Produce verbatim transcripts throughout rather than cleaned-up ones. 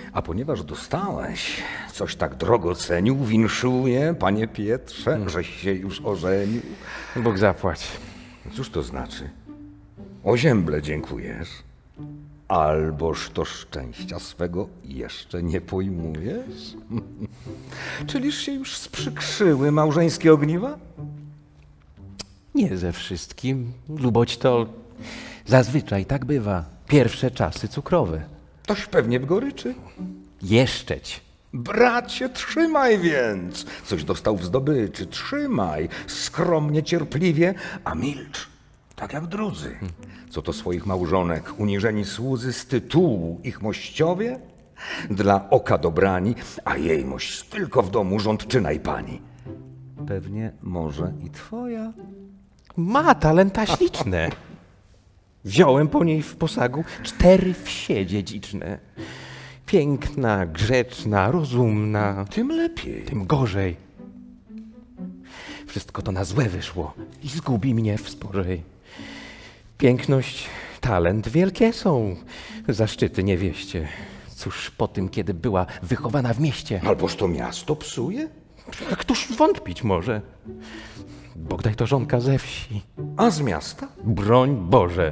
A ponieważ dostałeś coś tak drogocenił, winszuję, panie Pietrze, hmm. żeś się już ożenił. Bóg zapłać. Cóż to znaczy? O zięble dziękujesz? Alboż to szczęścia swego jeszcze nie pojmujesz? Czyliż się już sprzykrzyły małżeńskie ogniwa? Nie ze wszystkim, luboć to zazwyczaj tak bywa. Pierwsze czasy cukrowe. Toś pewnie w goryczy. Jeszczeć. Bracie, trzymaj więc. Coś dostał w zdobyczy, trzymaj. Skromnie, cierpliwie, a milcz. Tak jak drudzy. Co to swoich małżonek, uniżeni słudzy z tytułu ich mościowie? Dla oka dobrani, a jejmość tylko w domu rządczyna i pani. Pewnie może i twoja. Ma talenta śliczne. Wziąłem po niej w posagu cztery wsie dziedziczne. Piękna, grzeczna, rozumna. Tym lepiej. Tym gorzej. Wszystko to na złe wyszło i zgubi mnie w sporej. Piękność, talent wielkie są, zaszczyty niewieście. Cóż po tym, kiedy była wychowana w mieście? Alboż to miasto psuje? A któż wątpić może? Bodaj to żonka ze wsi. A z miasta? Broń Boże.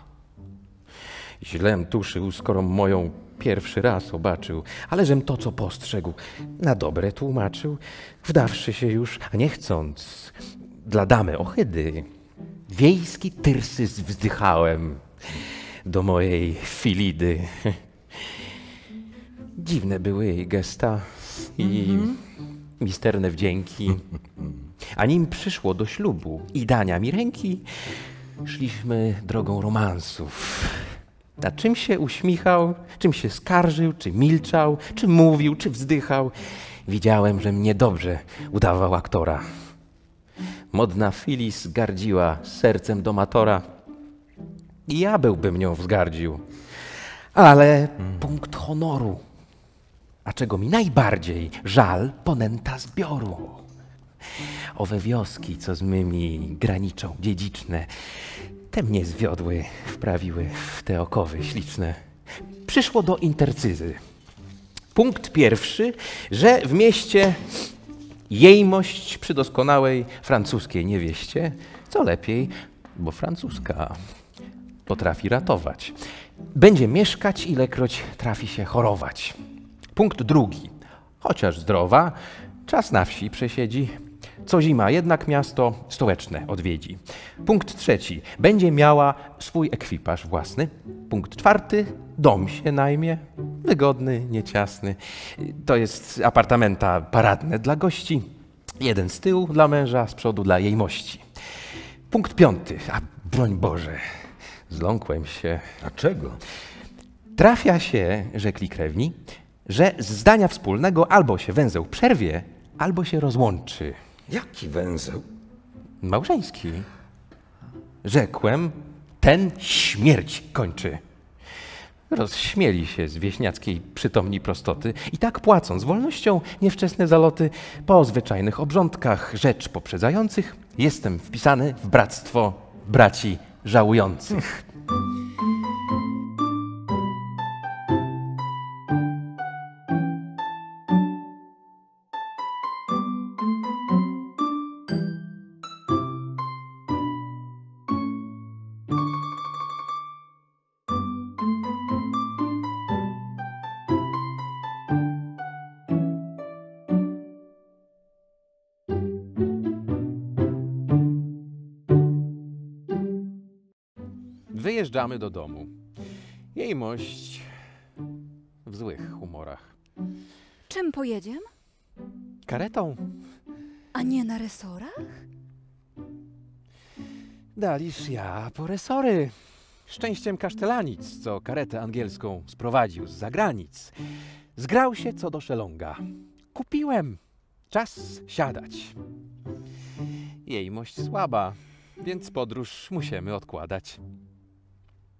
Źlem tuszył, skoro moją pierwszy raz obaczył, ale żem to, co postrzegł, na dobre tłumaczył, wdawszy się już, a nie chcąc, dla damy ohydy, wiejski tyrsys wzdychałem do mojej Filidy. Dziwne były jej gesta i misterne wdzięki. A nim przyszło do ślubu i dania mi ręki, szliśmy drogą romansów. A czym się uśmichał, czym się skarżył, czy milczał, czy mówił, czy wzdychał, widziałem, że mnie dobrze udawał aktora. Modna Filis gardziła sercem domatora i ja byłbym nią wzgardził. Ale punkt honoru, a czego mi najbardziej żal, ponęta zbioru. Owe wioski, co z mymi graniczą dziedziczne, te mnie zwiodły, wprawiły w te okowy śliczne. Przyszło do intercyzy. Punkt pierwszy, że w mieście jejmość przy doskonałej francuskiej niewieście, co lepiej, bo francuska potrafi ratować. Będzie mieszkać, ilekroć trafi się chorować. Punkt drugi, chociaż zdrowa, czas na wsi przesiedzi, co zima jednak miasto stołeczne odwiedzi. Punkt trzeci, będzie miała swój ekwipaż własny. Punkt czwarty, dom się najmie, wygodny, nieciasny. To jest apartamenta paradne dla gości. Jeden z tyłu dla męża, z przodu dla jejmości. Punkt piąty, a broń Boże, zląkłem się. A czego? Trafia się, rzekli krewni, że z zdania wspólnego albo się węzeł przerwie, albo się rozłączy. Jaki węzeł? Małżeński. Rzekłem, ten śmierć kończy. Rozśmieli się z wieśniackiej przytomni prostoty i tak płacąc wolnością niewczesne zaloty po zwyczajnych obrządkach rzecz poprzedzających, jestem wpisany w bractwo braci żałujących. Wyjeżdżamy do domu. Jejmość w złych humorach. Czym pojedziemy? Karetą. A nie na resorach? Daliż ja po resory. Szczęściem kasztelanic, co karetę angielską sprowadził z zagranic. Zgrał się co do szelonga. Kupiłem. Czas siadać. Jejmość słaba, więc podróż musimy odkładać.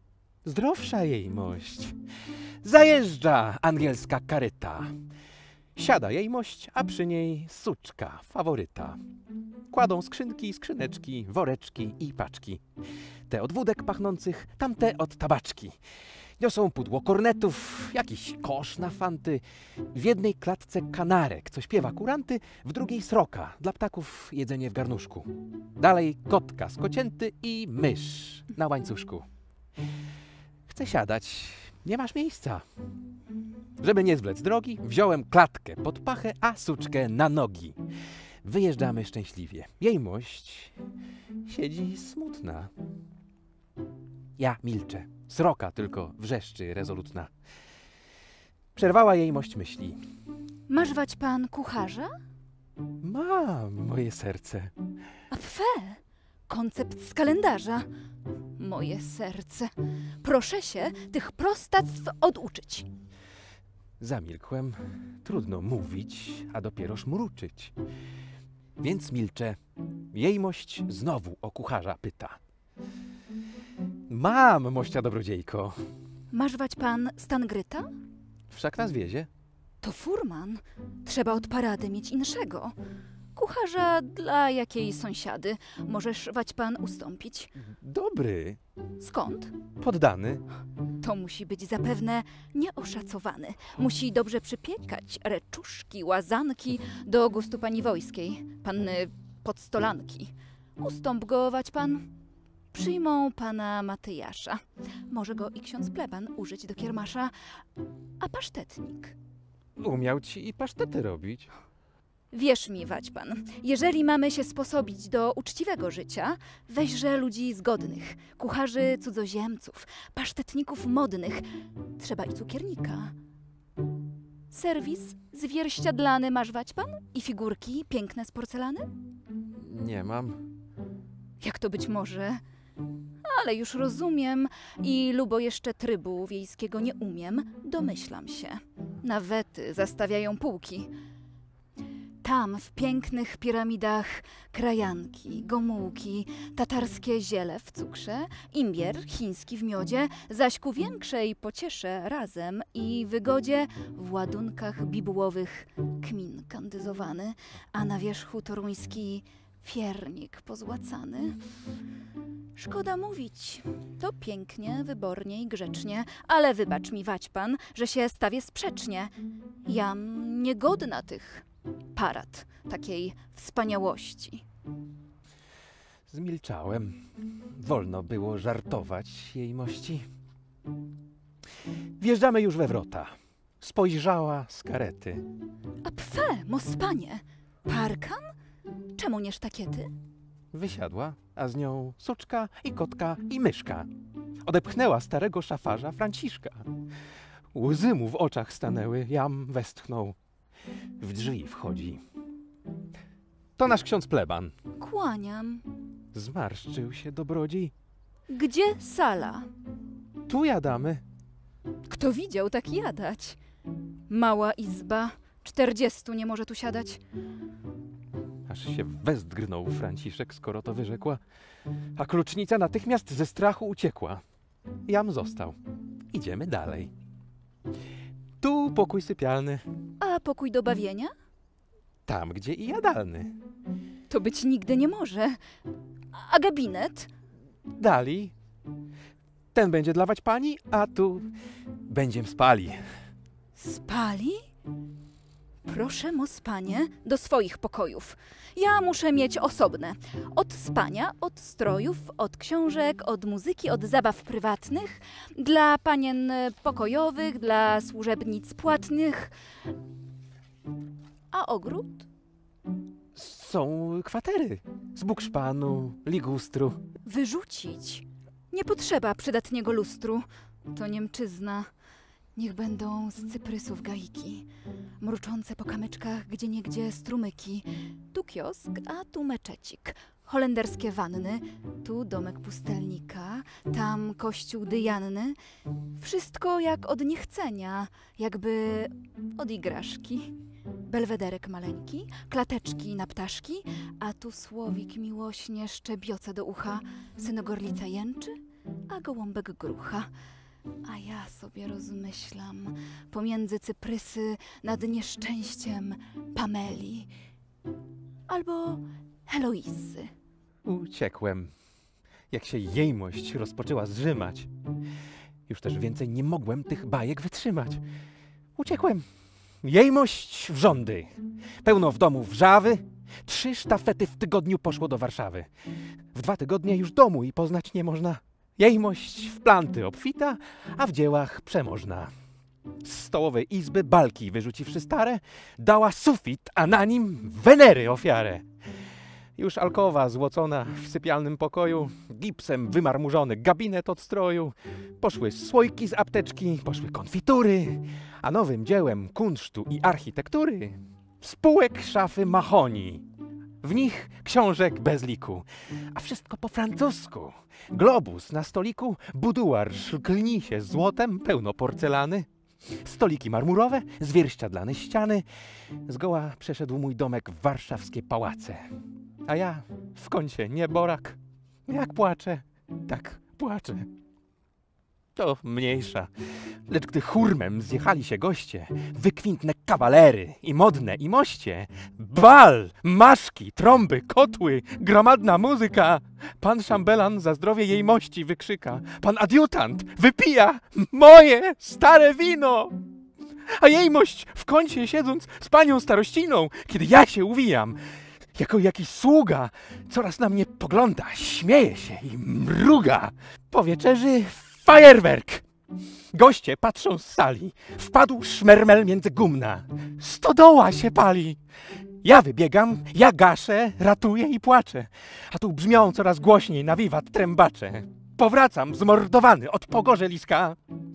Zdrowsza jejmość. Zajeżdża angielska kareta. Siada jejmość, a przy niej suczka, faworyta. Kładą skrzynki, skrzyneczki, woreczki i paczki. Te od wódek pachnących, tamte od tabaczki. Niosą pudło kornetów, jakiś kosz na fanty. W jednej klatce kanarek, co śpiewa kuranty, w drugiej sroka, dla ptaków jedzenie w garnuszku. Dalej kotka z kocięty i mysz na łańcuszku. Chcę siadać, nie masz miejsca. Żeby nie zwlec drogi, wziąłem klatkę pod pachę, a suczkę na nogi. Wyjeżdżamy szczęśliwie. Jejmość siedzi smutna. Ja milczę. Sroka tylko wrzeszczy rezolutna. Przerwała jejmość myśli. Masz wać pan kucharza? Mam moje serce. A pfe, koncept z kalendarza. Moje serce. Proszę się tych prostactw oduczyć. Zamilkłem. Trudno mówić, a dopiero szmruczyć. Więc milczę. Jejmość znowu o kucharza pyta. Mam, mościa dobrodziejko. Masz wać pan stangryta? Wszak na zwiezie. To furman. Trzeba od parady mieć inszego. Kucharza dla jakiej sąsiady możesz wać pan ustąpić. Dobry. Skąd? Poddany. To musi być zapewne nieoszacowany. Musi dobrze przypiekać reczuszki, łazanki do gustu pani wojskiej, panny podstolanki. Ustąp go wać pan. Przyjmą pana Matyjasza. Może go i ksiądz pleban użyć do kiermasza. A pasztetnik? Umiał ci i pasztety robić. Wierz mi, wać pan, jeżeli mamy się sposobić do uczciwego życia, weźże ludzi zgodnych, kucharzy cudzoziemców, pasztetników modnych, trzeba i cukiernika. Serwis zwierściadlany masz wać pan? I figurki piękne z porcelany? Nie mam. Jak to być może? Ale już rozumiem i lubo jeszcze trybu wiejskiego nie umiem, domyślam się. Nawety zastawiają półki. Tam w pięknych piramidach krajanki, gomułki, tatarskie ziele w cukrze, imbier chiński w miodzie, zaś ku większej pociesze razem i wygodzie w ładunkach bibułowych kmin kandyzowany, a na wierzchu toruński piernik pozłacany. Szkoda mówić, to pięknie, wybornie i grzecznie, ale wybacz mi, wać pan, że się stawię sprzecznie. Jam niegodna tych parad, takiej wspaniałości. Zmilczałem. Wolno było żartować jejmości. Wjeżdżamy już we wrota. Spojrzała z karety. A pfe, mospanie, parkan? Czemu nie sztakiety? Wysiadła, a z nią suczka i kotka i myszka. Odepchnęła starego szafarza Franciszka. Łzy mu w oczach stanęły, jam westchnął. W drzwi wchodzi. To nasz ksiądz pleban. Kłaniam. Zmarszczył się dobrodziej. Gdzie sala? Tu jadamy. Kto widział, tak jadać. Mała izba, czterdziestu nie może tu siadać. Aż się westgrnął Franciszek, skoro to wyrzekła, a klucznica natychmiast ze strachu uciekła. Jam został. Idziemy dalej. Tu pokój sypialny, A pokój do bawienia? tam gdzie i jadalny. To być nigdy nie może. A gabinet? Dali. Ten będzie dla wać pani, a tu będziem spali. Spali? Proszę, mospanie, do swoich pokojów. Ja muszę mieć osobne. Od spania, od strojów, od książek, od muzyki, od zabaw prywatnych, dla panien pokojowych, dla służebnic płatnych. A ogród? Są kwatery z bukszpanu, ligustru. Wyrzucić. Nie potrzeba przydatniego lustru. To Niemczyzna. Niech będą z cyprysów gaiki, mruczące po kamyczkach gdzieniegdzie strumyki. Tu kiosk, a tu meczecik. Holenderskie wanny, tu domek pustelnika, tam kościół dyjanny. Wszystko jak od niechcenia, jakby od igraszki. Belwederek maleńki, klateczki na ptaszki, a tu słowik miłośnie szczebioce do ucha. Synogorlica jęczy, a gołąbek grucha. A ja sobie rozmyślam pomiędzy cyprysy nad nieszczęściem Pameli albo Heloisy. Uciekłem, jak się jejmość rozpoczęła zrzymać. Już też więcej nie mogłem tych bajek wytrzymać. Uciekłem. Jejmość w rządy. Pełno w domu wrzawy. Trzy sztafety w tygodniu poszło do Warszawy. W dwa tygodnie już domu i poznać nie można. Jejmość w planty obfita, a w dziełach przemożna. Z stołowej izby balki wyrzuciwszy stare, dała sufit, a na nim Wenery ofiarę. Już alkowa złocona w sypialnym pokoju, gipsem wymarmurzony gabinet od stroju. Poszły słoiki z apteczki, poszły konfitury, a nowym dziełem kunsztu i architektury spółek szafy mahonii. W nich książek bez liku, a wszystko po francusku. Globus na stoliku, buduar szklni się złotem, pełno porcelany. Stoliki marmurowe, zwierściadlane ściany. Zgoła przeszedł mój domek w warszawskie pałace. A ja w kącie nieborak. Jak płaczę, tak płaczę. To mniejsza. Lecz gdy hurmem zjechali się goście, wykwintne kawalery i modne i moście, bal, maszki, trąby, kotły, gromadna muzyka, pan szambelan za zdrowie jej mości wykrzyka, pan adiutant wypija moje stare wino. A jejmość w kącie siedząc z panią starościną, kiedy ja się uwijam, jako jakiś sługa, coraz na mnie pogląda, śmieje się i mruga. Po wieczerzy fajerwerk. Goście patrzą z sali. Wpadł szmermel między gumna. Stodoła się pali. Ja wybiegam, ja gaszę, ratuję i płaczę. A tu brzmią coraz głośniej na wiwat trębacze. Powracam zmordowany od pogorzeliska.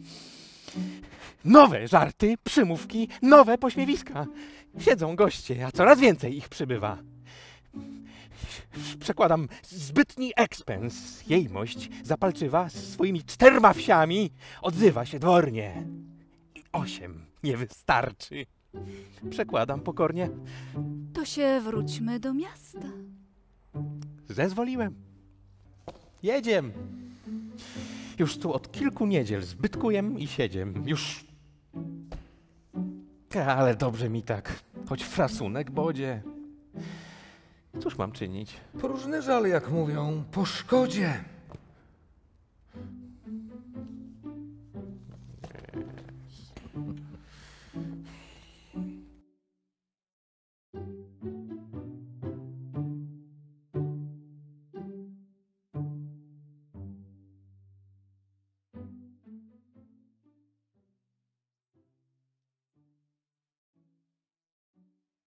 Nowe żarty, przymówki, nowe pośmiewiska. Siedzą goście, a coraz więcej ich przybywa. Przekładam zbytni ekspens. Jejmość zapalczywa z swoimi czterma wsiami odzywa się dwornie. I osiem nie wystarczy. Przekładam pokornie. To się wróćmy do miasta. Zezwoliłem. Jedziem. Już tu od kilku niedziel zbytkujem i siedziem. Już... Ale dobrze mi tak. Choć frasunek bodzie. Cóż mam czynić? Próżny żal, jak mówią, po szkodzie.